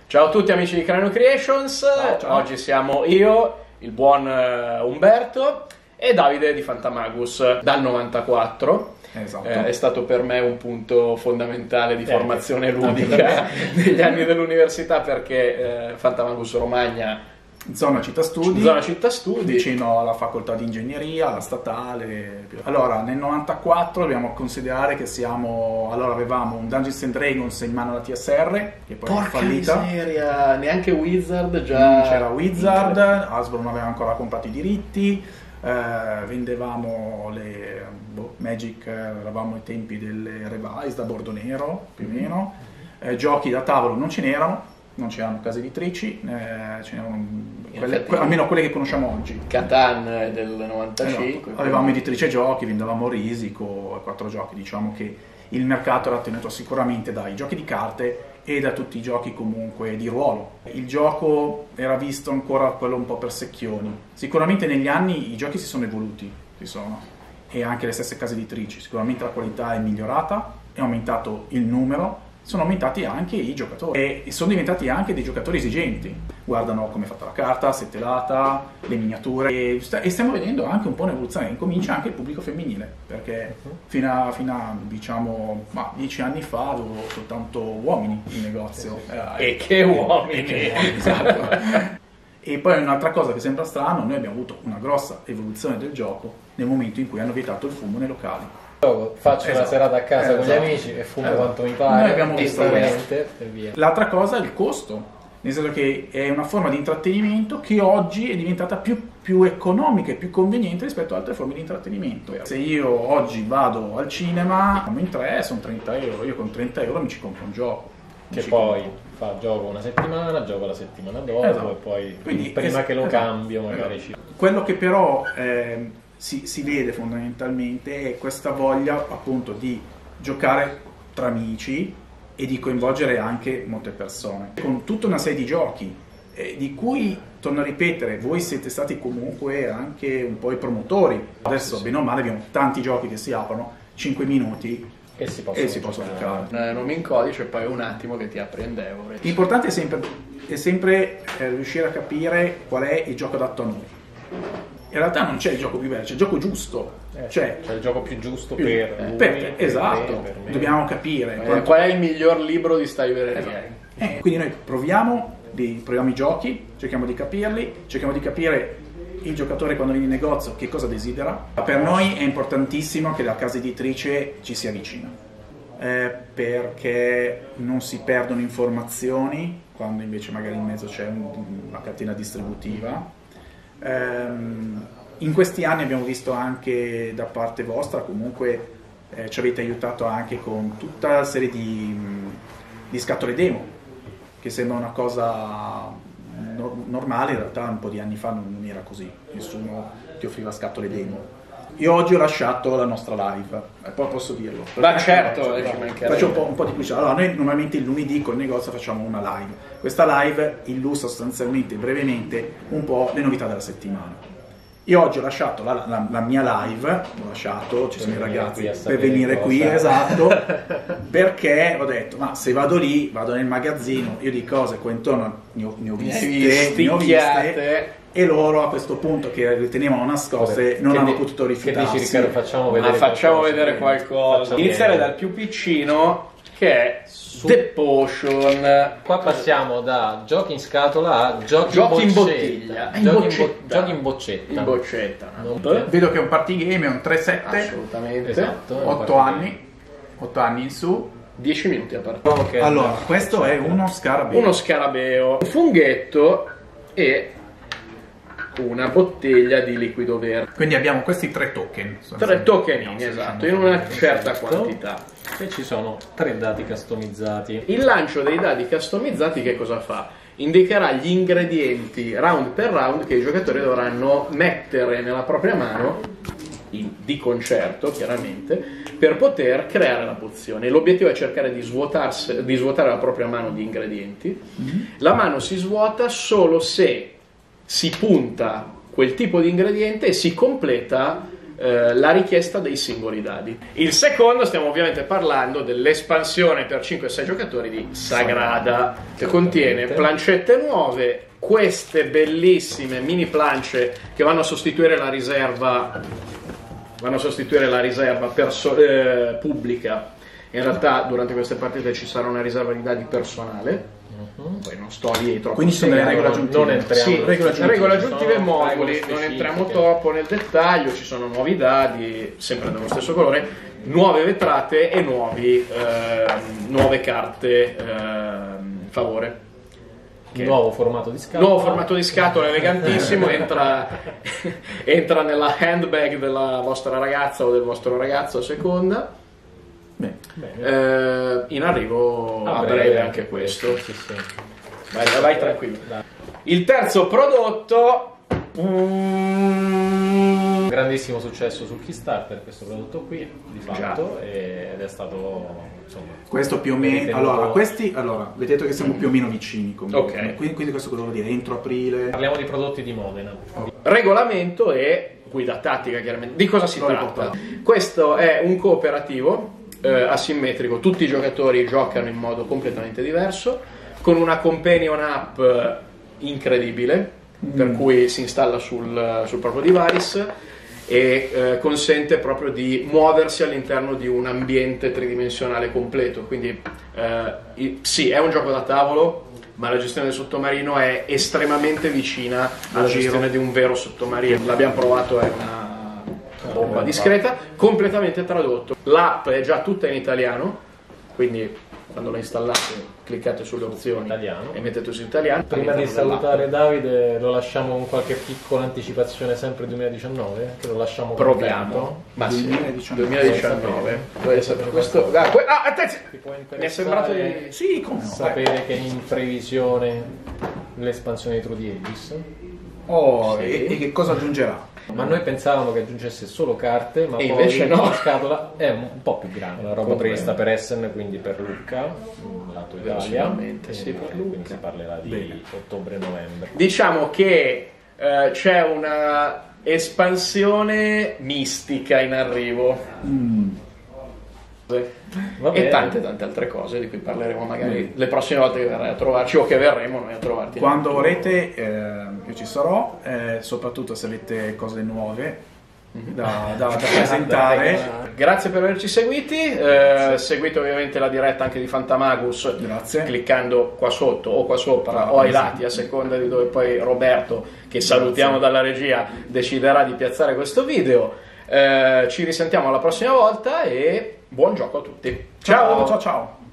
Ciao a tutti amici di Cranio Creations, ciao. Oggi siamo io, il buon Umberto e Davide di Fantamagus dal 94. Esatto. È stato per me un punto fondamentale di formazione ludica negli anni dell'università perché Fantamagus Romagna, Zona città studi, vicino alla facoltà di ingegneria, alla statale. Allora, nel 94 dobbiamo considerare che avevamo un Dungeons and Dragons in mano alla TSR, che poi è fallita. Miseria, neanche Wizard già. Non c'era Wizard, Hasbro non aveva ancora comprato i diritti, vendevamo le Magic, eravamo ai tempi delle Revise da bordo nero, più o meno. Giochi da tavolo non ce n'erano. Non c'erano case editrici, ce n'erano almeno quelle che conosciamo oggi. Catan del 95. Avevamo editrice giochi, vendevamo Risico, 4 giochi. Diciamo che il mercato era tenuto sicuramente dai giochi di carte e da tutti i giochi comunque di ruolo. Il gioco era visto ancora quello un po' per secchioni. Sicuramente negli anni i giochi si sono evoluti, e anche le stesse case editrici. Sicuramente la qualità è migliorata, è aumentato il numero. Sono aumentati anche i giocatori e sono diventati anche dei giocatori esigenti. Guardano come è fatta la carta, settelata, le miniature e stiamo vedendo anche un po' un'evoluzione. Incomincia anche il pubblico femminile, perché fino a diciamo 10 anni fa avevo soltanto uomini in negozio. E che uomini! Esatto. E poi un'altra cosa che sembra strano, noi abbiamo avuto una grossa evoluzione del gioco nel momento in cui hanno vietato il fumo nei locali. Faccio una serata a casa con gli amici e fumo quanto mi pare. Noi abbiamo visto e via. L'altra cosa è il costo, nel senso che è una forma di intrattenimento che oggi è diventata più economica e più conveniente rispetto ad altre forme di intrattenimento. Se io oggi vado al cinema, siamo in 3, sono 30 euro, io con 30 euro mi ci compro un gioco. Che poi gioco una settimana, gioco la settimana dopo e poi quindi, prima che lo cambio magari ci... Quello che però si vede fondamentalmente è questa voglia appunto di giocare tra amici e di coinvolgere anche molte persone con tutta una serie di giochi di cui, torno a ripetere, voi siete stati comunque anche un po' i promotori. Adesso bene o male abbiamo tanti giochi che si aprono 5 minuti e si possono giocare. Nomi in codice e poi un attimo che ti apri Endeavor. L'importante è sempre riuscire a capire qual è il gioco adatto a noi. In realtà non c'è il gioco più bello, c'è il gioco giusto. C'è il gioco più giusto per lui, esatto. per me. Dobbiamo capire qual è il miglior libro di Cyber Game. Quindi noi proviamo i giochi, cerchiamo di capirli, cerchiamo di capire il giocatore quando viene in negozio che cosa desidera. Per noi è importantissimo che la casa editrice ci sia vicina, perché non si perdono informazioni quando invece magari in mezzo c'è una catena distributiva. In questi anni abbiamo visto anche da parte vostra comunque ci avete aiutato anche con tutta una serie di scatole demo, che sembra una cosa normale, in realtà un po' di anni fa non era così, nessuno ti offriva scatole demo. Io oggi ho lasciato la nostra live, poi posso dirlo. Ma certo, faccio un po' di pubblicità. Allora, noi normalmente il lunedì col negozio facciamo una live. Questa live illustra sostanzialmente, brevemente, un po' le novità della settimana. Io oggi ho lasciato la mia live, ci sono i ragazzi per venire qui, esatto, perché ho detto, ma se vado lì, vado nel magazzino, io di cose qua intorno ne ho viste, e loro a questo punto che ritenevano nascoste non hanno potuto rifiutarsi. Che dici, Riccardo, facciamo vedere qualcosa. Iniziare dal più piccino, che è The Potion. Qua passiamo da giochi in scatola a giochi in bottiglia. Giochi in boccetta. In boccetta. Vedo che è un party game, è un 3-7. Assolutamente. Esatto. 8 anni in su. 10 minuti a partire. Allora, questo è uno scarabeo. Uno scarabeo, un funghetto e una bottiglia di liquido verde. Quindi abbiamo questi 3 token. 3 tokenini, esatto, in una certa quantità. E ci sono 3 dadi customizzati. Il lancio dei dadi customizzati che cosa fa? Indicherà gli ingredienti round per round che i giocatori dovranno mettere nella propria mano, di concerto chiaramente, per poter creare la pozione. L'obiettivo è cercare di svuotare la propria mano di ingredienti. La mano si svuota solo se si punta quel tipo di ingrediente e si completa la richiesta dei singoli dadi. Il secondo, stiamo ovviamente parlando dell'espansione per 5 e 6 giocatori di Sagrada, che contiene plancette nuove, queste bellissime mini plance che vanno a sostituire la riserva pubblica. In realtà durante queste partite ci sarà una riserva di dadi personale. Poi non sto dietro. Quindi sono le regole aggiuntive. Non entriamo. Regole aggiuntive e moduli. Non entriamo troppo nel dettaglio. Ci sono nuovi dadi, sempre dello stesso colore, nuove vetrate e nuove carte favore. Nuovo formato di scatola. Elegantissimo. entra nella handbag della vostra ragazza o del vostro ragazzo a seconda. In arrivo a breve anche questo. Sì. Vai tranquillo. Il terzo prodotto, grandissimo successo su Kickstarter questo prodotto qui di fatto, ed è stato, insomma, questo più o meno. Allora, vedete che siamo più o meno vicini comunque. Ok. Quindi questo cosa vuol dire? Entro aprile. parliamo di prodotti di Modena. regolamento e guida tattica, chiaramente. Di cosa si tratta? Questo è un cooperativo asimmetrico, tutti i giocatori giocano in modo completamente diverso, con una companion app incredibile, per cui si installa sul proprio device e consente proprio di muoversi all'interno di un ambiente tridimensionale completo. Quindi sì, è un gioco da tavolo, ma la gestione del sottomarino è estremamente vicina alla gestione di un vero sottomarino. L'abbiamo provato, è una bomba discreta, completamente tradotto. L'app è già tutta in italiano, quindi quando la installate cliccate sulle opzioni e mettete su italiano. Prima di salutare Davide, lo lasciamo con qualche piccola anticipazione, sempre 2019, che lo lasciamo. Proviamo. Ma sì, 2019. Questo attenzione! Mi è sembrato di sapere che è in previsione l'espansione di True the Ages. E che cosa aggiungerà? Ma noi pensavamo che aggiungesse solo carte, ma e poi invece no. La scatola è un po' più grande, una roba prevista per Essen, quindi per Lucca, lato Italia, sì, per Lucca. quindi si parlerà di ottobre-novembre. Diciamo che c'è una espansione mistica in arrivo. E tante altre cose di cui parleremo magari le prossime volte che verrai a trovarci o che verremo noi a trovarti. Quando vorrete io ci sarò, soprattutto se avete cose nuove da presentare. Grazie per averci seguiti, seguite ovviamente la diretta anche di Fantamagus. Grazie. Cliccando qua sotto o qua sopra o ai lati, a seconda di dove poi Roberto, che salutiamo dalla regia, deciderà di piazzare questo video. Ci risentiamo alla prossima volta e buon gioco a tutti. Ciao.